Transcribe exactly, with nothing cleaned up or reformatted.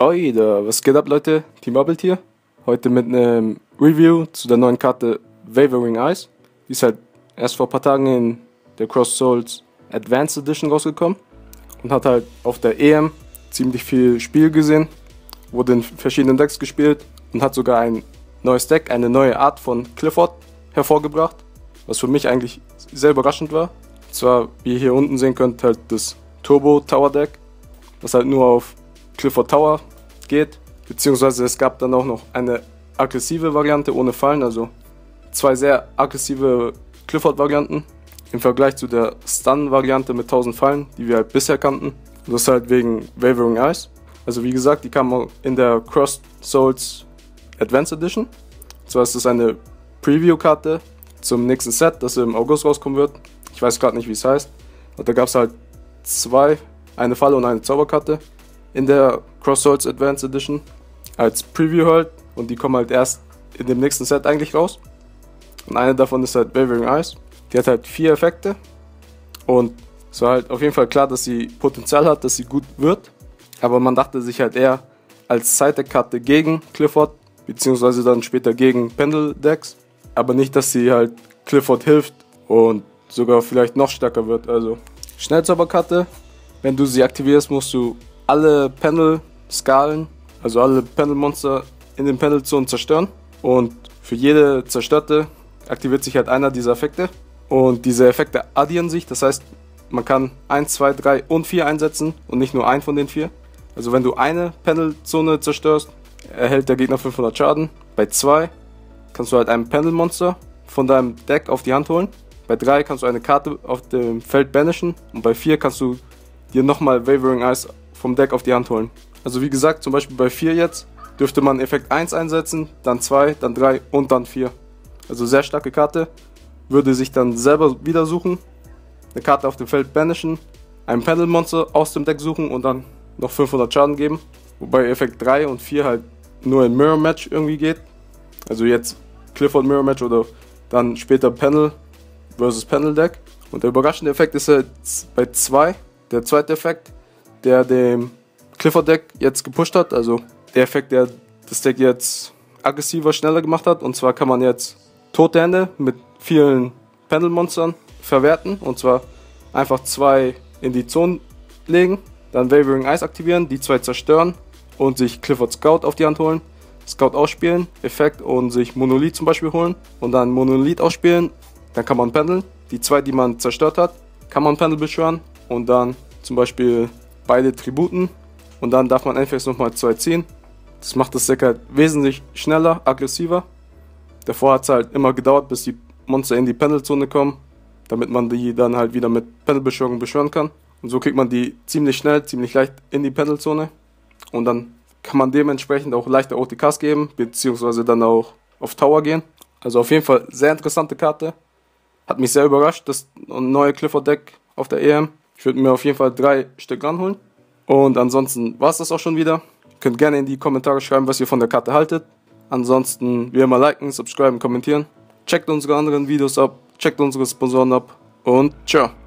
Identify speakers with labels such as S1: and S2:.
S1: Oi, da, was geht ab, Leute? Team Bubble hier. Heute mit einem Review zu der neuen Karte Wavering Eyes. Die ist halt erst vor ein paar Tagen in der Crossed Souls Advanced Edition rausgekommen und hat halt auf der E M ziemlich viel Spiel gesehen, wurde in verschiedenen Decks gespielt und hat sogar ein neues Deck, eine neue Art von Clifford hervorgebracht, was für mich eigentlich sehr überraschend war. Und zwar, wie ihr hier unten sehen könnt, halt das Turbo Tower Deck, was halt nur auf Clifford Tower geht, beziehungsweise es gab dann auch noch eine aggressive Variante ohne Fallen, also zwei sehr aggressive Clifford-Varianten im Vergleich zu der Stun-Variante mit tausend Fallen, die wir halt bisher kannten. Und das halt wegen Wavering Eyes. Also wie gesagt, die kam auch in der Crossed Souls Advanced Edition. Und zwar ist das eine Preview-Karte zum nächsten Set, das im August rauskommen wird. Ich weiß gerade nicht, wie es heißt. Und da gab es halt zwei, eine Falle und eine Zauberkarte in der Crossed Souls Advanced Edition als Preview halt, und die kommen halt erst in dem nächsten Set eigentlich raus. Und eine davon ist halt Wavering Eyes. Die hat halt vier Effekte und es war halt auf jeden Fall klar, dass sie Potenzial hat, dass sie gut wird, aber man dachte sich halt eher als Side-Deck-Karte gegen Clifford, beziehungsweise dann später gegen Pendel-Decks, aber nicht, dass sie halt Clifford hilft und sogar vielleicht noch stärker wird. Also Schnellzauberkarte, wenn du sie aktivierst, musst du alle Pendel-Skalen, also alle Pendel-Monster in den Pendel-Zonen zerstören, und für jede zerstörte aktiviert sich halt einer dieser Effekte und diese Effekte addieren sich, das heißt, man kann eins, zwei, drei und vier einsetzen und nicht nur einen von den vier. Also wenn du eine Pendel-Zone zerstörst, erhält der Gegner fünfhundert Schaden. Bei zwei kannst du halt ein Pendel-Monster von deinem Deck auf die Hand holen. Bei drei kannst du eine Karte auf dem Feld banishen und bei vier kannst du dir nochmal Wavering Eyes vom Deck auf die Hand holen. Also wie gesagt, zum Beispiel bei vier jetzt dürfte man Effekt eins einsetzen, dann zwei, dann drei und dann vier. Also sehr starke Karte, würde sich dann selber wieder suchen, eine Karte auf dem Feld banishen, ein Pendel-Monster aus dem Deck suchen und dann noch fünfhundert Schaden geben. Wobei Effekt drei und vier halt nur in Mirror Match irgendwie geht. Also jetzt Clifford Mirror Match oder dann später Pendel versus Pendel Deck. Und der überraschende Effekt ist jetzt bei zwei, der zweite Effekt, der dem Clifford Deck jetzt gepusht hat. Also der Effekt, der das Deck jetzt aggressiver, schneller gemacht hat. Und zwar kann man jetzt tote Hände mit vielen Pendel-Monstern verwerten. Und zwar einfach zwei in die Zone legen, dann Wavering Eyes aktivieren, die zwei zerstören und sich Clifford Scout auf die Hand holen. Scout ausspielen, Effekt, und sich Monolith zum Beispiel holen und dann Monolith ausspielen. Dann kann man pendeln. Die zwei, die man zerstört hat, kann man Pendel beschwören und dann zum Beispiel beide Tributen. Und dann darf man einfach nochmal zwei ziehen. Das macht das Deck halt wesentlich schneller, aggressiver. Davor hat es halt immer gedauert, bis die Monster in die Pendelzone kommen, damit man die dann halt wieder mit Pendelbeschwörung beschwören kann. Und so kriegt man die ziemlich schnell, ziemlich leicht in die Pendelzone. Und dann kann man dementsprechend auch leichter O T Ks geben, beziehungsweise dann auch auf Tower gehen. Also auf jeden Fall sehr interessante Karte. Hat mich sehr überrascht, das neue Clifford Deck auf der E M. Ich würde mir auf jeden Fall drei Stück ranholen. Und ansonsten war es das auch schon wieder. Ihr könnt gerne in die Kommentare schreiben, was ihr von der Karte haltet. Ansonsten wie immer liken, subscriben, kommentieren. Checkt unsere anderen Videos ab, checkt unsere Sponsoren ab und ciao.